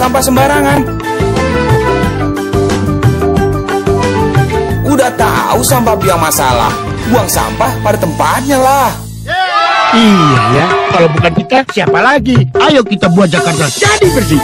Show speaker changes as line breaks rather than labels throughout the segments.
sampah sembarangan. Udah tahu sampah biang masalah, buang sampah pada tempatnya lah.
Iya ya, kalau bukan kita siapa lagi? Ayo kita buat Jakarta jadi bersih.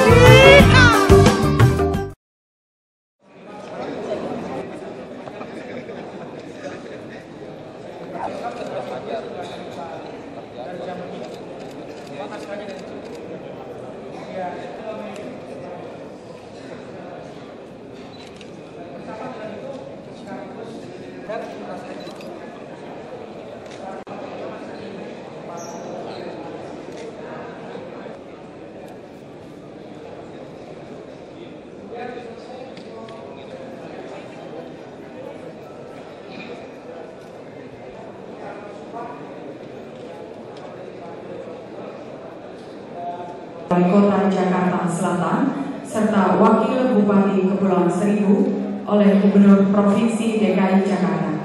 Wali Kota Jakarta Selatan serta Wakil Bupati Kepulauan Seribu oleh Gubernur Provinsi DKI Jakarta.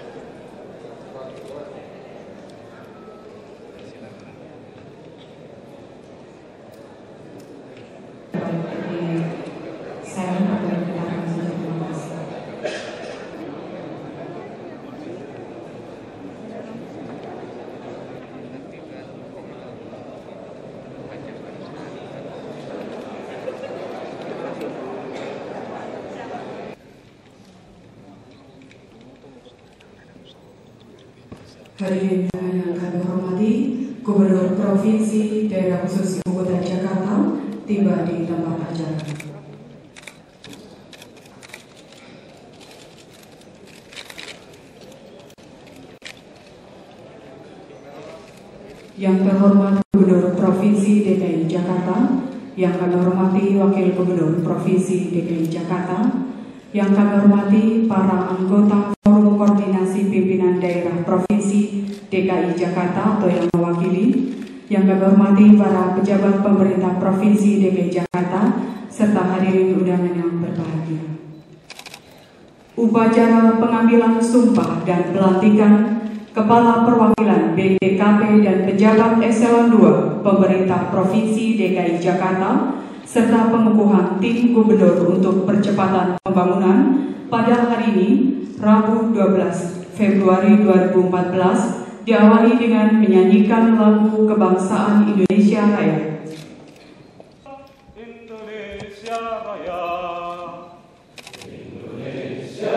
Hadirin yang kami hormati, Gubernur Provinsi Daerah Khusus Ibu Kota Jakarta tiba di tempat acara. Yang terhormat Gubernur Provinsi DKI Jakarta, yang kami hormati Wakil Gubernur Provinsi DKI Jakarta, yang kami hormati para anggota Forum Koordinasi Pimpinan Daerah Provinsi DKI Jakarta atau yang mewakili, yang kami hormati para pejabat pemerintah Provinsi DKI Jakarta, serta hadirin undangan yang berbahagia. Upacara pengambilan sumpah dan pelantikan Kepala Perwakilan BPKP dan pejabat Eselon II Pemerintah Provinsi DKI Jakarta serta pengukuhan tim gubernur untuk percepatan pembangunan pada hari ini, Rabu 12 Februari 2014, diawali dengan menyanyikan lagu kebangsaan Indonesia Raya.
Indonesia Raya, Indonesia.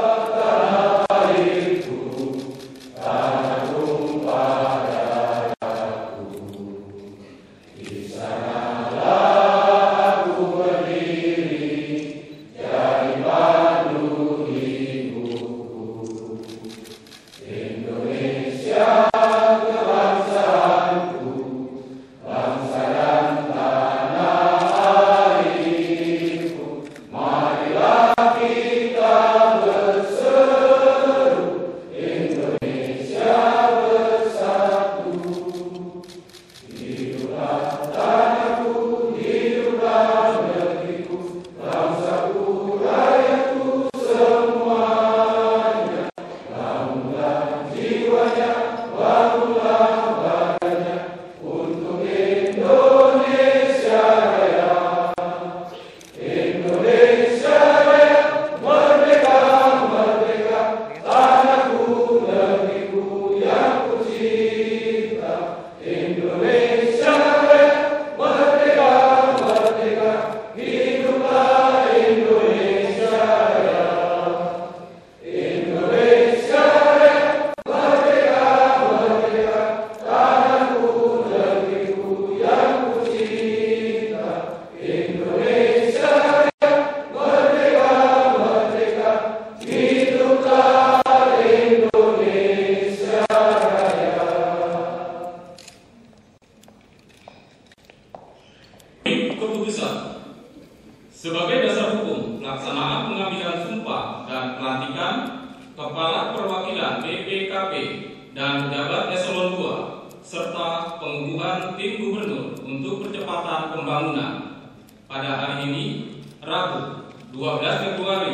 Sebagai dasar hukum pelaksanaan pengambilan sumpah dan pelantikan Kepala Perwakilan BPKP dan pejabat Eselon II serta pengukuhan tim gubernur untuk percepatan pembangunan pada hari ini, Rabu 12 Februari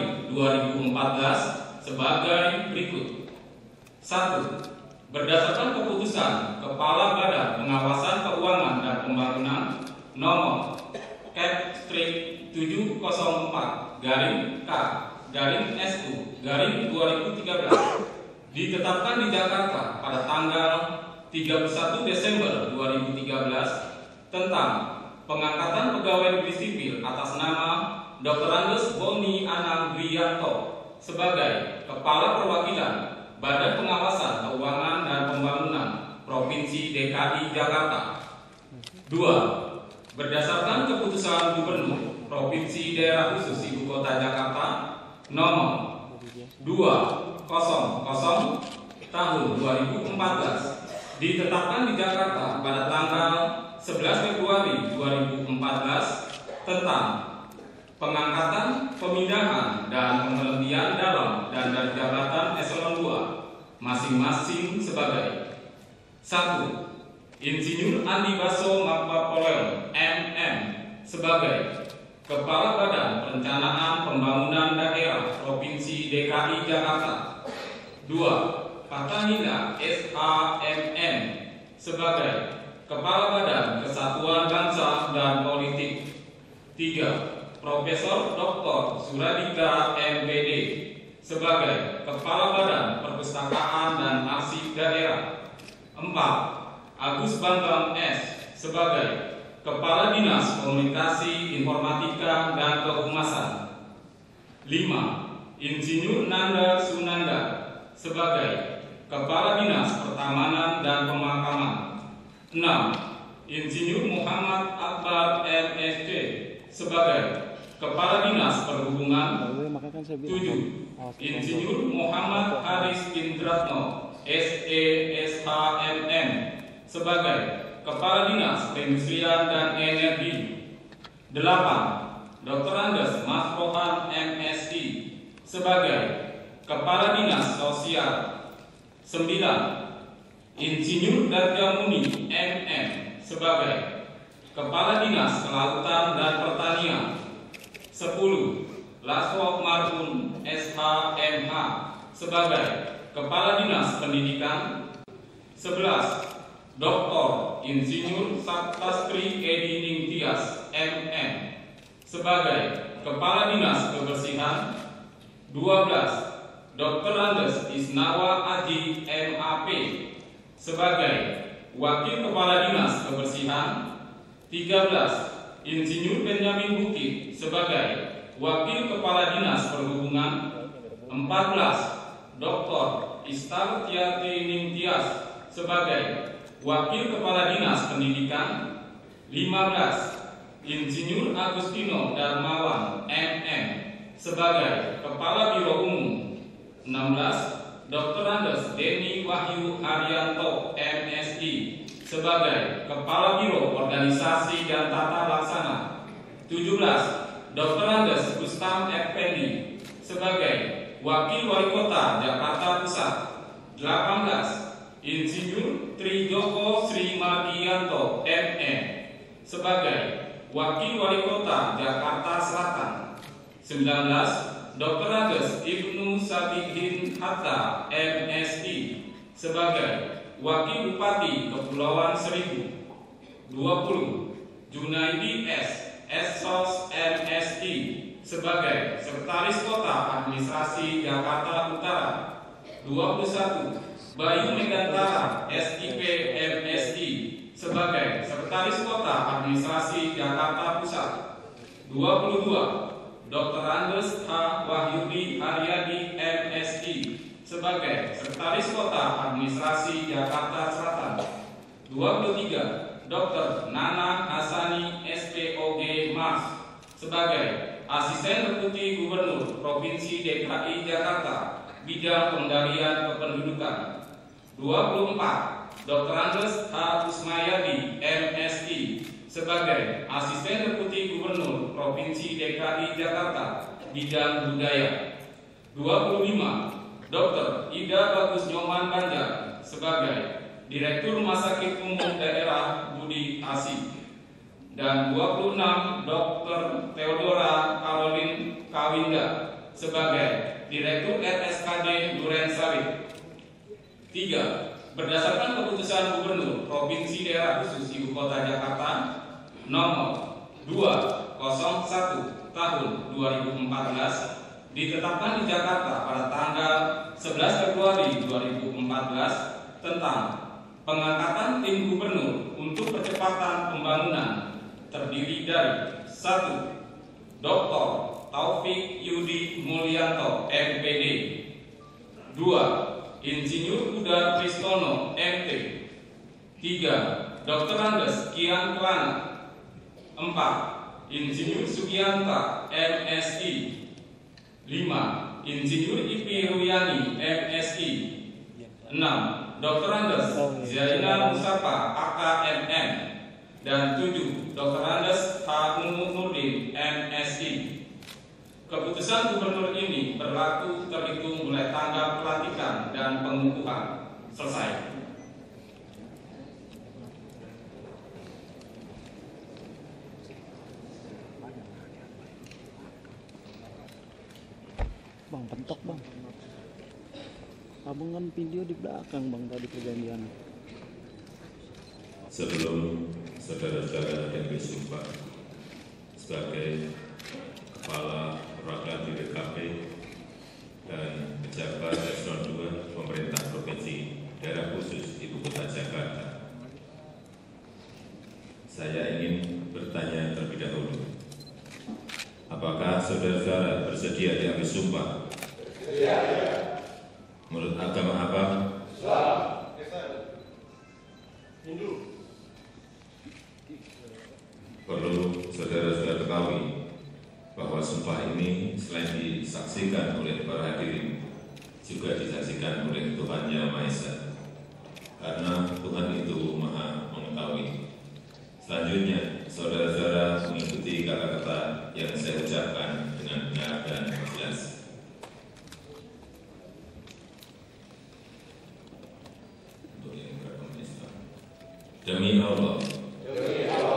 2014 sebagai berikut. 1. Berdasarkan keputusan Kepala Badan Pengawasan Keuangan dan Pembangunan nomor KEP S/7/4-K/SU/2013 ditetapkan di Jakarta pada tanggal 31 Desember 2013 tentang pengangkatan pegawai negeri sipil atas nama Dr. Andes Boni Anang Dwianto sebagai Kepala Perwakilan Badan Pengawasan Keuangan dan Pembangunan Provinsi DKI Jakarta. 2. Berdasarkan keputusan Gubernur Provinsi Daerah Khusus Ibu Kota Jakarta nomor 200 tahun 2014 ditetapkan di Jakarta pada tanggal 11 Februari 2014 tentang pengangkatan, pemindahan, dan pemberhentian dalam dan dari jabatan eselon 2 masing-masing sebagai 1. Insinyur Andi Baso Mapapolel MM sebagai Kepala Badan Perencanaan Pembangunan Daerah Provinsi DKI Jakarta. 2. Partanina SHMM sebagai Kepala Badan Kesatuan Bangsa dan Politik. 3. Profesor Dr. Suradika MPD sebagai Kepala Badan Perpustakaan dan Arsip Daerah. 4. Agus Bambang S sebagai Kepala Dinas Komunikasi, Informatika, dan Kehumasan. 5. Insinyur Nanda Sunanda sebagai Kepala Dinas Pertamanan dan Pemakaman. 6. Insinyur Muhammad Akbar MSc sebagai Kepala Dinas Perhubungan. 7. Insinyur Muhammad Haris Indratno SESHMM sebagai Kepala Dinas Perindustrian dan Energi. 8. Dr. Andes Masrohan MSI sebagai Kepala Dinas Sosial. 9. Insinyur Darjamuni MM sebagai Kepala Dinas Kelautan dan Pertanian. 10. Lasro Marun SHMH sebagai Kepala Dinas Pendidikan. 11. Dr. Insinyur Saptastri Edi Ningtyas MM sebagai Kepala Dinas Kebersihan. 12. Dr. Andes Isnawa Aji MAP sebagai Wakil Kepala Dinas Kebersihan. 13. Insinyur Benjamin Bukit sebagai Wakil Kepala Dinas Perhubungan. 14. Dr. Istartiati Ningtyas sebagai Wakil Kepala Dinas Pendidikan. 15. Insinyur Agustino Darmawan MM sebagai Kepala Biro Umum. 16. Dr. Andes Denny Wahyu Haryanto MSI sebagai Kepala Biro Organisasi dan Tata Laksana. 17. Dr. Andes Rustam Effendi sebagai Wakil Wali Kota Jakarta Pusat. 18. Insinyur Trijoko Sri Mardianto ME sebagai Wakil Wali Kota Jakarta Selatan. 19. Dr. Andes Ibnu Sabihin Hatta MSI sebagai Wakil Bupati Kepulauan Seribu. 20. Junaidi S. Essos MSI sebagai Sekretaris Kota Administrasi Jakarta Utara. 21. Bayu Megantara SIP MSI sebagai Sekretaris Kota Administrasi Jakarta Pusat. 22. Dr. Andes H. Wahyudi Haryadi MSI sebagai Sekretaris Kota Administrasi Jakarta Selatan. 23. Dr. Nana Hasani SPOG Mas sebagai Asisten Deputi Gubernur Provinsi DKI Jakarta bidang pengendalian kependudukan. 24. Dr. Andes H. Usmayadi MSI sebagai Asisten Deputi Gubernur Provinsi DKI Jakarta bidang budaya. 25. Dr. Ida Bagus Nyoman Banjar sebagai Direktur Rumah Sakit Umum Daerah Budi Asi. Dan 26. Dr. Theodora Caroline Kawinda sebagai Direktur RSKD Duren Sawit. 3. Berdasarkan keputusan Gubernur Provinsi Daerah Khusus Ibu Kota Jakarta nomor 200 01 tahun 2014 ditetapkan di Jakarta pada tanggal 11 Februari 2014 tentang pengangkatan tim gubernur untuk percepatan pembangunan terdiri dari 1. Dr. Taufik Yudi Mulyanto MPD, 2. Insinyur Huda Kristono MT, 3. Dr. Andes Kian Kelana, 4. Insinyur Sugianta MSI, 5. Insinyur Ipi Ruyani MSI, 6. Dr. Andes Zainal Mustafa AKMM, dan 7. Dr. Andes H. Nurdin MSI. Keputusan gubernur ini berlaku terhitung mulai tanggal pelantikan dan pengukuhan. Selesai.
Bang, pentok bang. Abang kan video di belakang bang tadi perjanjian.
Sebelum saudara-saudara yang bersumpah sebagai Kepala Perwakilan BPKP dan pejabat eselon 2 Pemerintah Provinsi Daerah Khusus Ibu Kota Jakarta, saya ingin bertanya terlebih dahulu. Apakah saudara-saudara bersedia diambil sumpah? Bersedia. Menurut agama apa? Islam. Hindu. Perlu saudara-saudara ketahui bahwa sumpah ini selain disaksikan oleh para hadirin, juga disaksikan oleh Tuhan Yang Maha Esa, karena Tuhan itu Maha mengetahui. Selanjutnya, saudara-saudara mengikuti kata-kata yang saya ucapkan dengan benar dan jelas. Untuk yang beragama Islam. Demi Allah. Demi Allah.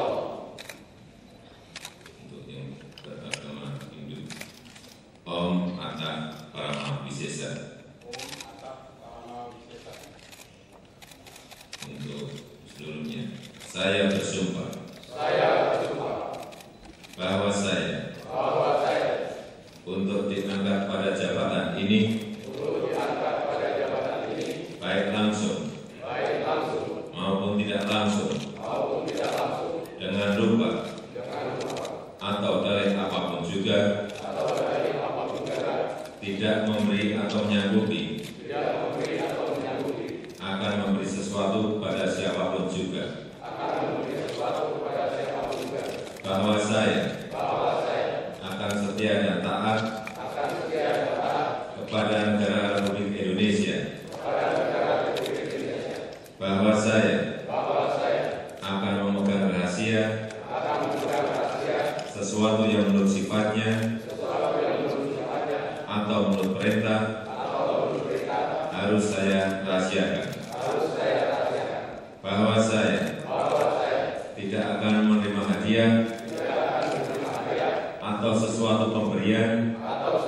Untuk yang beragama Hindu. Om Atta Paramawisesa. Untuk seluruhnya, saya bersumpah bahwa saya untuk diangkat pada jabatan ini, baik langsung maupun tidak langsung, dengan rupa atau dari apapun juga, tidak memberi atau menyanggupi akan memberi sesuatu pada siapapun juga, bahwa saya akan setia dan taat kepada negara Republik Indonesia, bahwa saya akan memegang rahasia sesuatu yang menurut sifatnya atau menurut perintah harus saya rahasiakan, bahwa saya tidak akan menerima hadiah atau sesuatu pemberian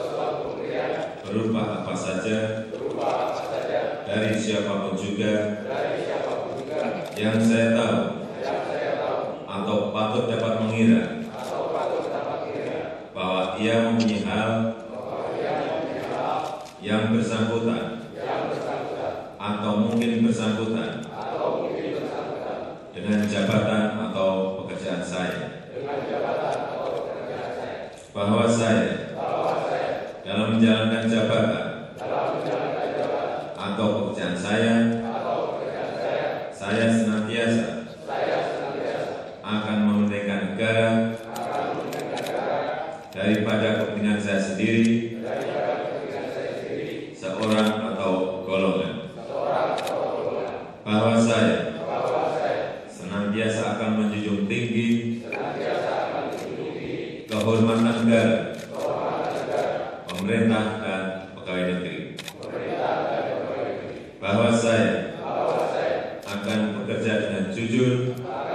berupa apa saja dari siapapun juga yang saya tahu atau patut dapat mengira bahwa ia mempunyai hal yang bersangkutan atau mungkin bersangkutan dengan jabatan atau pekerjaan saya, bahwa saya dalam menjalankan jabatan atau pekerjaan saya senantiasa akan mementingkan negara daripada kepentingan saya sendiri, seorang atau golongan, bahwa saya senantiasa akan menjunjung tinggi kehormatan negara, pemerintah dan pegawai negeri, bahwa saya akan bekerja dengan jujur,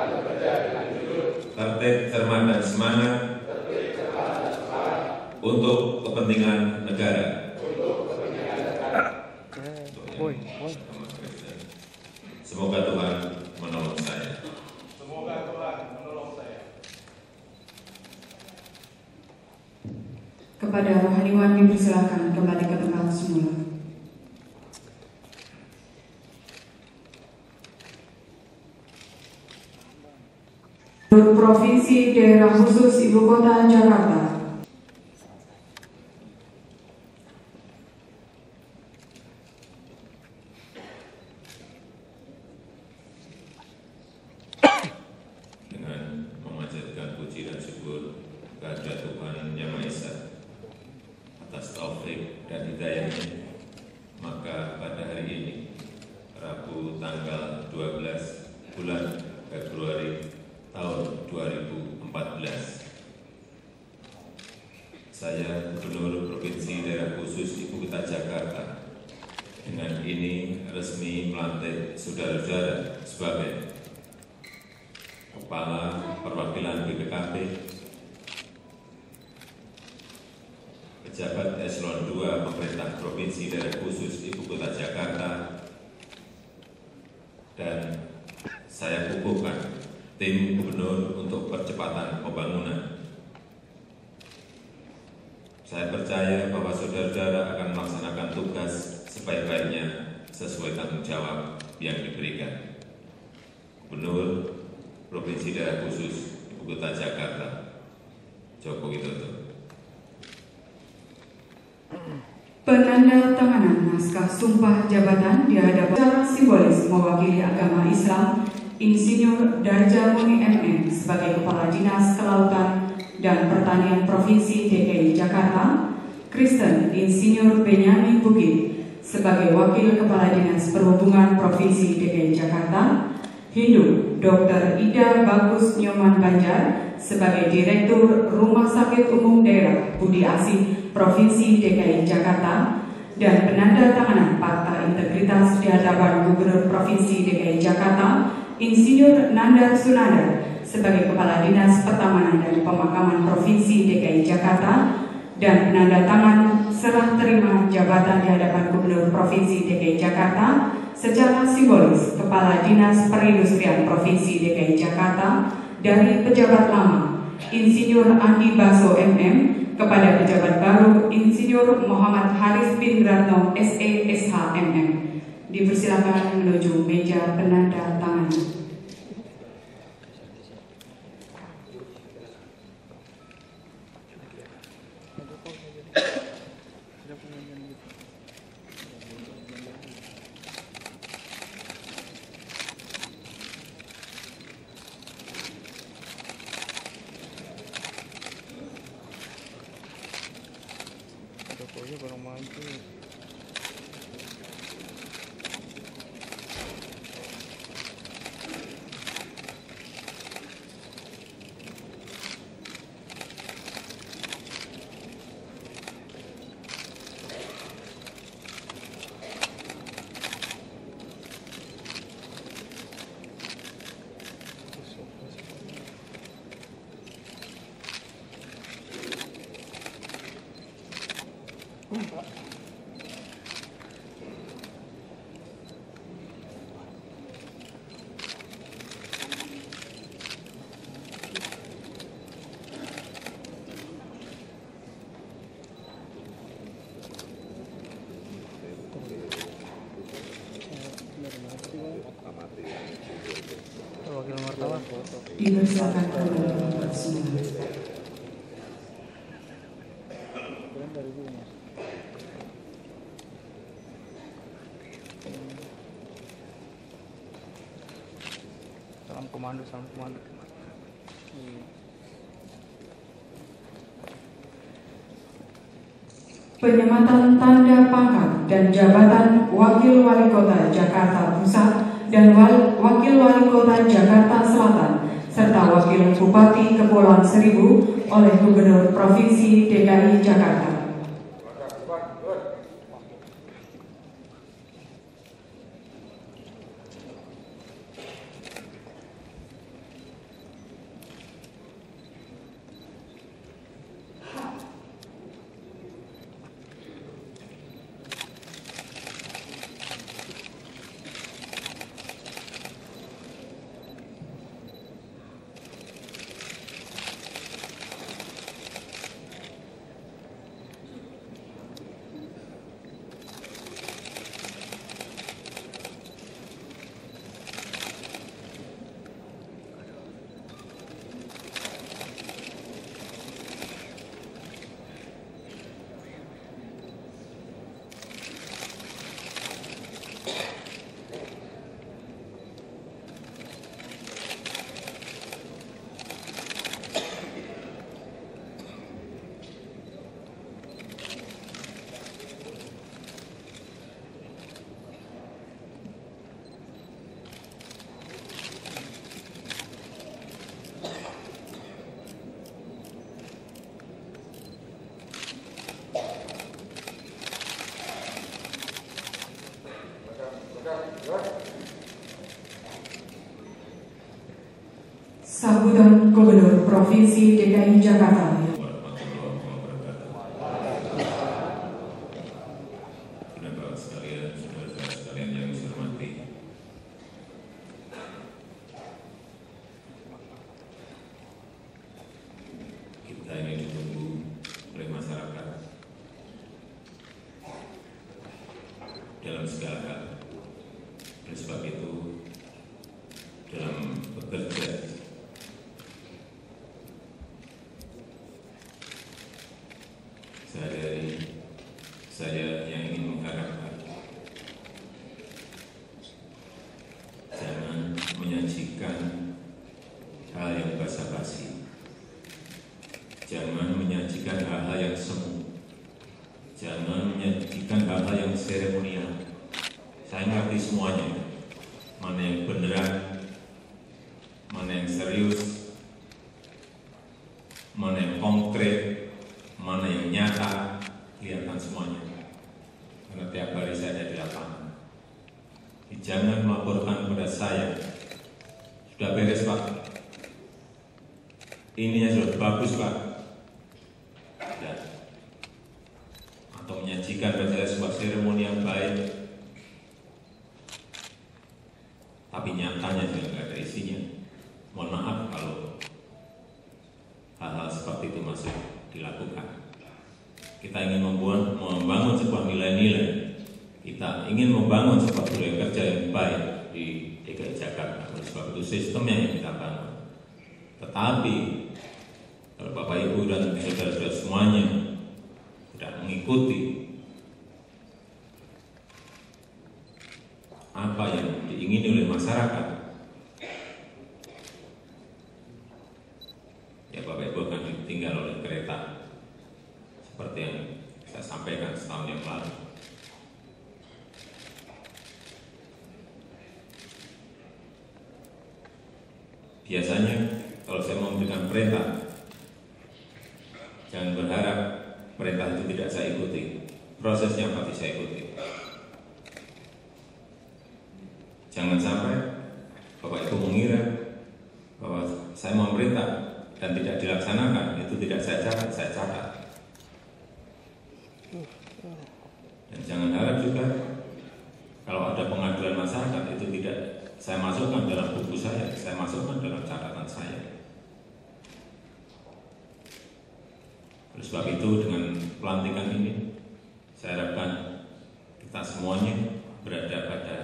tertib, cermat dan semangat untuk kepentingan negara. Semoga Tuhan menolong saya.
Kepada rohaniwan dipersilakan kembali ke tempat semula. Provinsi Daerah Khusus Ibu Kota Jakarta.
Dengan memanjatkan puji dan syukur kehadirat Tuhan Yang Maha Esa atas taufik dan hidayahnya, maka pada hari ini, Rabu tanggal 12 bulan Februari tahun 2014, saya Gubernur Provinsi Daerah Khusus Ibu Kota Jakarta dengan ini resmi melantik saudara-saudara sebagai Kepala Perwakilan BPKP, Pejabat Eselon 2 Pemerintah Provinsi Daerah Khusus Ibu Kota Jakarta, dan saya kukuhkan tim gubernur untuk percepatan pembangunan. Saya percaya bahwa saudara-saudara akan melaksanakan tugas sebaik-baiknya sesuai tanggung jawab yang diberikan. Gubernur Provinsi Daerah Khusus Ibu Kota Jakarta, Joko Widodo.
Penandatanganan naskah sumpah jabatan di hadapan secara simbolis mewakili agama Islam, Insinyur Darja Muni MM sebagai Kepala Dinas Kelautan dan Pertanian Provinsi DKI Jakarta, Kristen Insinyur Benyamin Bukit sebagai Wakil Kepala Dinas Perhubungan Provinsi DKI Jakarta, Hindu Dr. Ida Bagus Nyoman Banjar sebagai Direktur Rumah Sakit Umum Daerah Budi Asih Provinsi DKI Jakarta, dan penandatanganan fakta integritas di hadapan Gubernur Provinsi DKI Jakarta, Insinyur Nandar Sunandar sebagai Kepala Dinas Pertamanan dan Pemakaman Provinsi DKI Jakarta, dan penandatangan serah terima jabatan di hadapan Gubernur Provinsi DKI Jakarta secara simbolis Kepala Dinas Perindustrian Provinsi DKI Jakarta dari pejabat lama Insinyur Andi Baso MM kepada pejabat baru Insinyur Muhammad Haris bin Ratno SE SH MM. Dipersilakan menuju meja penanda tangan. Dipersilakan kembali ke tempat semula.
Salam komando.
Penyematan tanda pangkat dan jabatan Wakil Wali Kota Jakarta Pusat dan Wakil Wali Kota Jakarta Selatan serta Wakil Bupati Kepulauan Seribu oleh Gubernur Provinsi DKI Jakarta. Sambutan Gubernur Provinsi DKI Jakarta.
Bapak sekalian, saudara-saudara sekalian yang saya hormati, kita ini ditunggu oleh masyarakat dalam segala hal. Oleh sebab itu, dalam bekerja sehari-hari, saya yang ingin mengharapkan jangan menyajikan hal yang basa-basi, jangan menyajikan hal-hal yang semu, jangan menyajikan hal-hal yang seremonial. Saya ngerti semuanya, mana yang beneran, mana yang serius, mana yang konkret, mana yang nyata, kelihatan semuanya. Karena tiap hari saya ada di lapangan. Jangan melaporkan kepada saya, sudah beres Pak, ininya sudah bagus Pak, ya. Atau menyajikan pada saya sebuah seremoni yang baik, tapi nyatanya juga nggak ada isinya. Mohon maaf kalau hal-hal seperti itu masih dilakukan. Kita ingin membangun sebuah nilai-nilai. Kita ingin membangun sebuah budaya kerja yang baik di DKI Jakarta. Oleh sebab itu sistemnya yang kita bangun. Tetapi kalau Bapak Ibu dan saudara-saudara semuanya tidak mengikuti apa yang diingini oleh masyarakat, ya Bapak Ibu akan ditinggal oleh kereta, seperti yang saya sampaikan setahun yang lalu. Biasanya kalau saya memberikan perintah, jangan berharap perintah itu tidak saya ikuti. Prosesnya pasti saya ikuti. Jangan sampai Bapak Ibu mengira bahwa saya memerintah dan tidak dilaksanakan, itu tidak saya catat. Dan jangan harap juga kalau ada pengaduan masyarakat itu tidak saya masukkan dalam buku saya masukkan dalam catatan saya. Oleh sebab itu dengan pelantikan ini, saya harapkan kita semuanya berada pada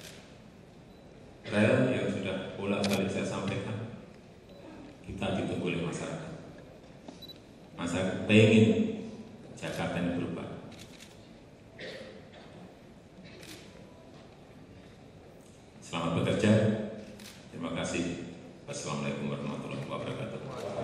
rel yang sudah bolak-balik saya sampaikan. Kita ditunggu oleh masyarakat. Masyarakat pengen Jakarta ini berubah. Selamat bekerja. Terima kasih. Wassalamualaikum warahmatullahi wabarakatuh.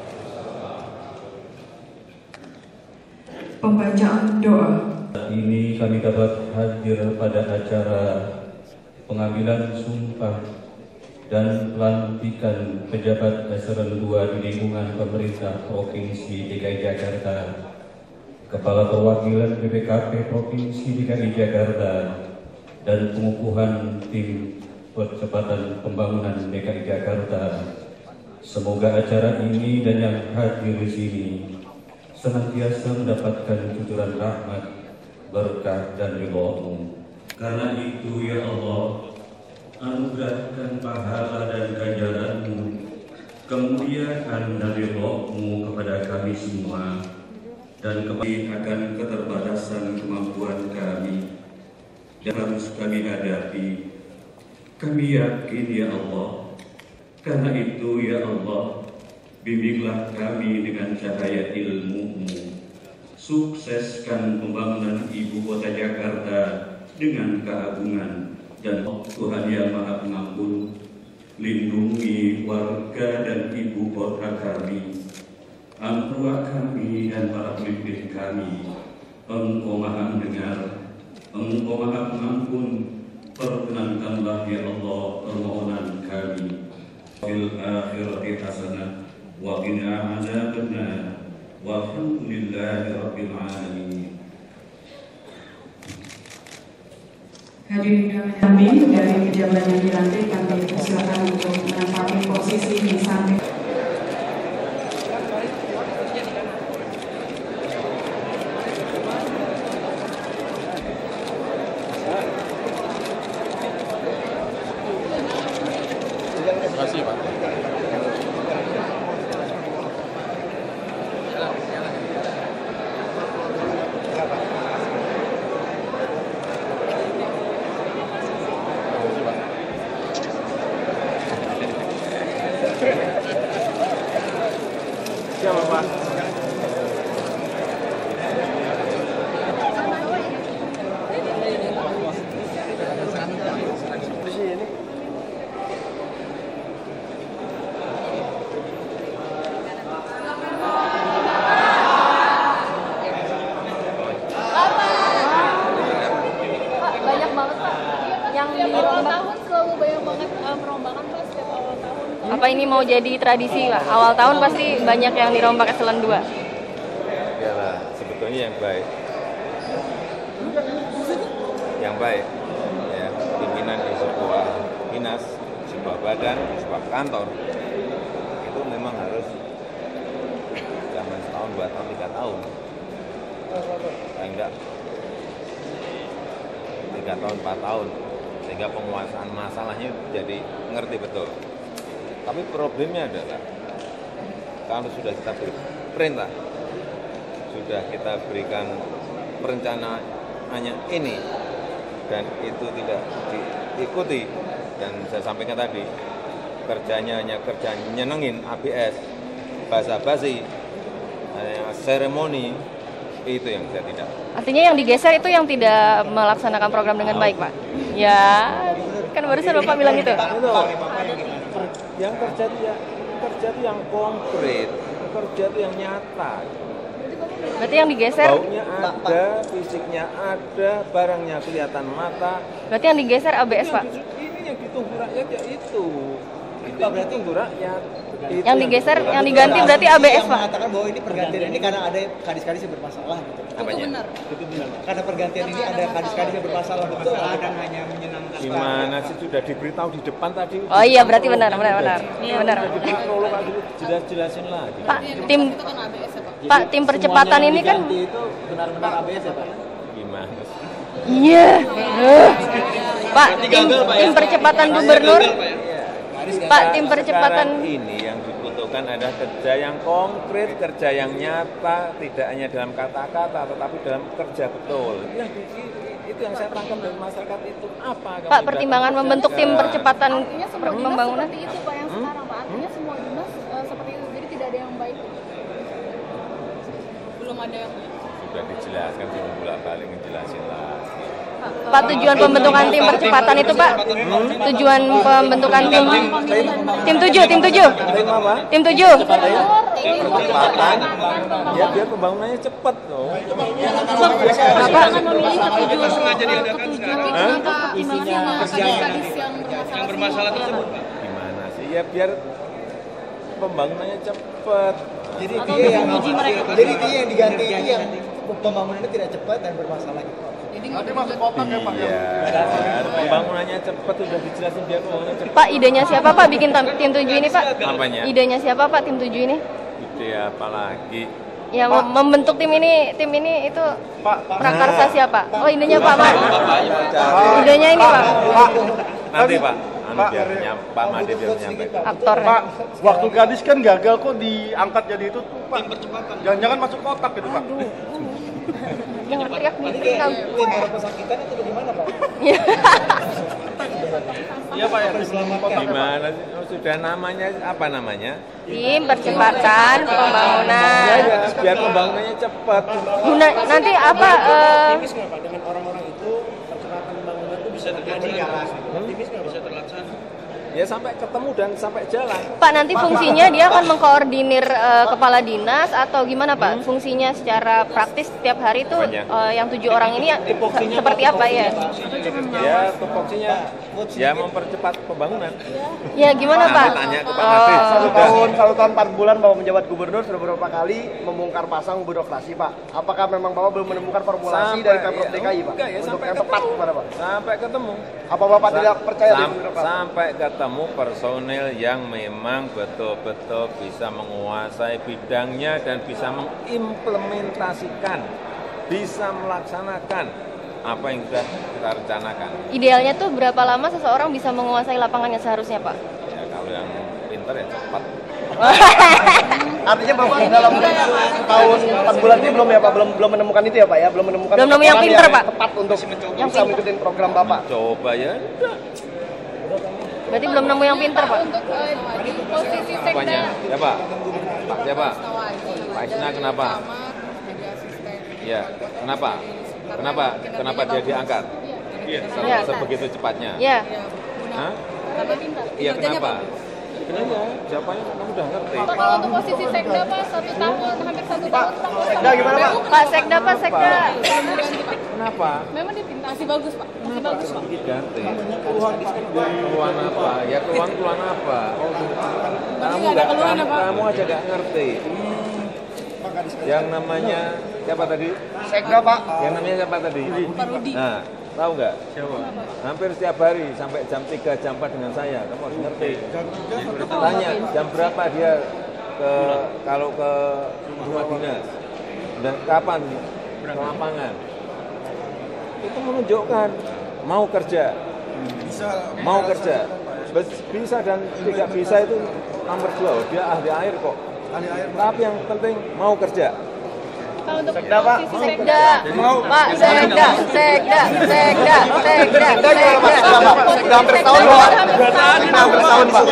Pembacaan doa.
Ini kami dapat hadir pada acara pengambilan sumpah dan pelantikan pejabat eselon 2 di lingkungan pemerintah Provinsi DKI Jakarta, Kepala Perwakilan BPKP Provinsi DKI Jakarta, dan pengukuhan tim percepatan pembangunan DKI Jakarta. Semoga acara ini dan yang hadir di sini senantiasa mendapatkan cucuran rahmat, berkah dan ridho-Mu. Karena itu ya Allah, anugerahkan pahala dan ganjaran-Mu, kemuliaan dan ridho-Mu kepada kami semua, dan kembali akan keterbatasan kemampuan kami yang harus kami hadapi. Kami yakin ya Allah, karena itu ya Allah, bimbinglah kami dengan cahaya ilmu-Mu, sukseskan pembangunan Ibu Kota Jakarta dengan keagungan, dan Tuhan yang Maha Pengampun, lindungi warga dan Ibu Kota kami, ampuni kami dan para pemimpin kami. Engkau Maha Mendengar, Engkau Maha Pengampun, perkenankanlah ya Allah permohonan kami. Fil akhirati hasanah wa qina adzabannar. Walhamdulillahi rabbil alamin.
Hadirin kami dari pejabat yang dilantik, kami persilakan untuk menempati posisi di samping.
Apa ini mau jadi tradisi, Pak? Awal tahun pasti banyak yang dirombak eselon 2.
Ya lah, sebetulnya yang baik. Yang baik, ya, pimpinan di sebuah dinas, sebuah badan, sebuah kantor, itu memang harus zaman setahun, 2 tahun, 3 tahun. Enggak 3 tahun, 4 tahun, sehingga penguasaan masalahnya jadi ngerti betul. Tapi problemnya adalah kalau sudah kita beri perintah, sudah kita berikan perencanaannya ini, dan itu tidak diikuti, dan saya sampaikan tadi, kerjanya hanya kerja nyenengin ABS, basa-basi, seremoni, itu yang saya tidak.
Artinya yang digeser itu yang tidak melaksanakan program dengan baik, Pak? Ya, kan barusan Bapak bilang gitu.
Yang kerja itu yang konkret, kerja itu yang nyata.
Berarti yang digeser?
Baunya ada, fisiknya ada, barangnya kelihatan mata.
Berarti yang digeser ABS, Pak?
Ini yang ditunggu rakyat ya itu. Itu yang ditunggu rakyat.
Yang digeser, yang diganti berarti ABS, Pak?
Mengatakan bahwa ini pergantian ini karena ada kadis-kadis yang bermasalah gitu.
Apanya?
Itu benar. Karena pergantian ini ada kadis-kadis yang bermasalah, betul, dan hanya menyenangkan.
Gimana sih, sudah diberitahu di depan tadi?
Oh iya, berarti benar.
Jelas-jelasin lagi.
Pak, tim percepatan ini kan
itu benar-benar ABS ya, Pak?
Gimana?
Iya. Pak, tim percepatan gubernur. Pak, tim percepatan
ini yang dibutuhkan adalah kerja yang konkret, kerja yang nyata, tidak hanya dalam kata-kata, tetapi dalam kerja betul. Itu yang saya tangkap dari masyarakat itu apa?
Pak, pertimbangan membentuk tim percepatan pembangunan
seperti itu, Pak, yang sekarang, Pak. Artinya semua dinas seperti itu, jadi tidak ada yang baik. Belum ada yang
sudah dijelaskan, bolak-balik ngejelasin lah.
Pak, tujuan pembentukan tim percepatan itu, Pak? Tujuan pembentukan tim 7. Tim 7.
Percepatan, ya biar pembangunannya cepat loh.
Bapak
sengaja diadakan sekarang. Isinya yang bermasalah tersebut, Pak.
Gimana sih? Ya biar pembangunannya cepat.
Jadi dia yang diganti itu yang pembangunannya tidak cepat dan bermasalah gitu.
Nanti masuk kotak ya, Pak?
Iya, pembangunannya cepat, udah dijelasin biar pembangunannya cepat.
Pak, idenya siapa, Pak, bikin tim 7 ini, Pak?
Apanya?
Idenya siapa, Pak, tim 7 ini?
Ide apa lagi?
Ya, membentuk tim ini itu prakarsa siapa? Oh, idenya Pak Mat. Idenya ini, Pak.
Nanti, Pak. Pak Made biar menyampaikan.
Aktor.
Pak, waktu gadis kan gagal kok diangkat jadi itu tuh, Pak. Jangan-jangan masuk kotak gitu, Pak.
Jangan teriak nih.
Tim pesakitan itu bagaimana, Pak?
Iya, Pak, ya.
Gimana sih? Oh, sudah namanya, apa namanya?
Tim percepatan pembangunan.
Ya, biar pembangunannya cepat.
Guna nanti apa?
Dengan orang-orang itu percepatan pembangunan itu bisa terjadi nggak, Mas? Optimis nggak bisa terlaksana?
Ya sampai ketemu dan sampai jalan.
Pak, nanti fungsinya dia akan mengkoordinir kepala dinas atau gimana, Pak? Fungsinya secara praktis setiap hari itu yang 7 orang ini seperti apa ya?
Ya, tupoksinya ya mempercepat pembangunan.
Ya gimana, Pak?
Tanya ke Pak Made.
Satu tahun 4 bulan Bapak menjabat gubernur sudah beberapa kali membongkar pasang birokrasi, Pak. Apakah memang Bapak belum menemukan formulasi dari Pemprov DKI, Pak? Untuk yang tepat kepada Pak?
Sampai ketemu.
Apa Bapak tidak percaya dengan birokrasi?
Sampai ketemu personel yang memang betul-betul bisa menguasai bidangnya dan bisa mengimplementasikan, bisa melaksanakan apa yang sudah kita rencanakan.
Idealnya tuh berapa lama seseorang bisa menguasai lapangannya seharusnya, Pak?
Ya kalau yang pintar ya cepat.
Artinya Bapak dalam tahun 4 bulan ini belum ya, Pak? Belum menemukan itu ya, Pak ya? Belum menemukan
yang pintar, Pak?
Tepat untuk bisa mengikuti program Bapak.
Coba ya.
Berarti belum nemu yang pintar, Pak?
Untuk di posisi sekda.
Apanya? Siapa? Pak siapa? Pak Isna kenapa? Iya, kenapa? Kenapa dia diangkat? Iya. Sebegitu cepatnya.
Iya.
Hah? Iya, kenapa? Kenapa? Jawabannya kamu udah ngerti.
Pak, kalau untuk posisi sekda, Pak, 1 tahun, hampir 1 tahun.
Sekda gimana, Pak?
Pak, sekda, Pak, sekda.
Kenapa?
Memang dia masih bagus Pak. Masih bagus Pak.
Diganti. Keluhan apa? Ya keluhan apa? Kamu aja gak ngerti. Yang namanya siapa tadi?
Sekda Pak.
Yang namanya siapa tadi?
Pak Rudi.
Nah, tahu nggak? Hampir setiap hari sampai jam 3, jam 4 dengan saya. Kamu harus ngerti. Tanya jam berapa dia kalau ke rumah dinas dan kapan ke lapangan. Itu menunjukkan mau kerja. Mau kerja. Bisa dan tidak bisa itu nomor 2. Dia ahli air kok. Tapi yang penting mau kerja.
Kalau untuk
Sekda Pak.
Sekda. Pak, sekda.
Sekda hampir setahun Pak. Sekda hampir setahun Pak.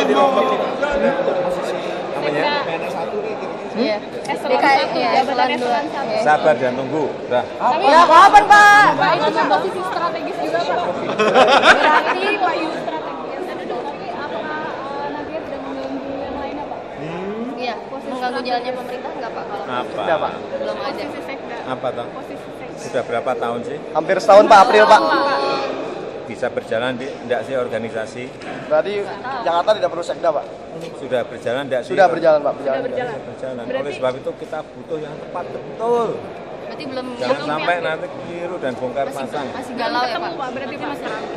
Namanya?
Iya. Eselon 2.
Sabar dan tunggu. Udah.
Ya, kapan Pak?
Pak itu kan posisi strategis juga Pak. Berarti Pak Yu strategis. Tapi apakah nanti tidak mengganggu yang lainnya Pak?
Iya, mengganggu jalannya pemerintah nggak Pak kalau?
Apa?
Tidak Pak.
Belum ada.
Posisi sekda.
Apa toh?
Posisi sekda.
Sudah berapa tahun sih?
Hampir setahun Pak, April Pak.
Bisa berjalan tidak sih organisasi?
Berarti Jakarta tidak perlu sekda Pak.
Sudah berjalan tidak sih?
Sudah berjalan Pak, berjalan.
Berjalan. Oleh sebab itu kita butuh yang tepat betul.
Berarti belum
Jangan sampai nanti keliru dan bongkar pasang.
masih galau ya Pak?
Berarti masih ragu.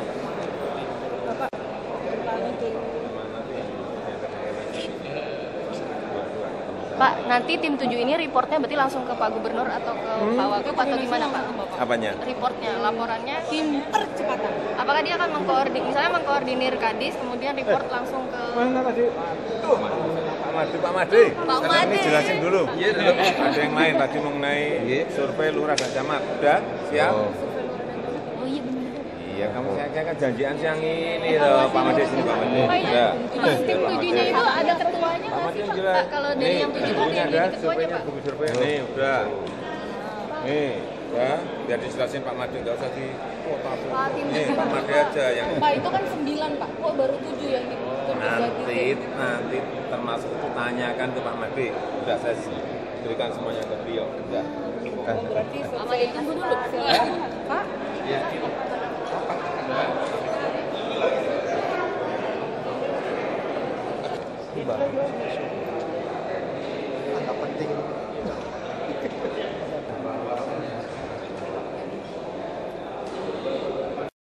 Pak, nanti tim 7 ini reportnya berarti langsung ke Pak Gubernur atau ke Pak Wagub atau gimana Pak?
Apanya?
Reportnya, laporannya tim percepatan. Apakah dia akan mengkoordinir Kadis, kemudian report langsung ke...
Mana tadi? Pak Made. Sekarang ini jelasin dulu. Ada yang lain tadi mengenai survei lurah dan camat. Udah? Siap?
Oh iya benar.
Iya, kamu saya kan janjian siang ini loh, Pak Made sini Pak Made. Ya.
Tim 7-nya itu ada ketuanya
Pak
nggak
Made
sih Pak?
jelas.
Kalau dari yang 7 kan yang
ada
jadi ketuanya
surveinya,
Pak?
buku survei. Nih, udah. Nih, ya, biar dijelasin Pak Made, nggak usah di
Pak, tim
Nih, Pak Made aja yang
Pak itu kan 9 Pak. Kok baru 7 yang
nanti termasuk itu tanyakan ke Pak Made. Udah saya berikan semuanya ke beliau. Udah.
Pak Made tunggu dulu. Pak.
Agak penting.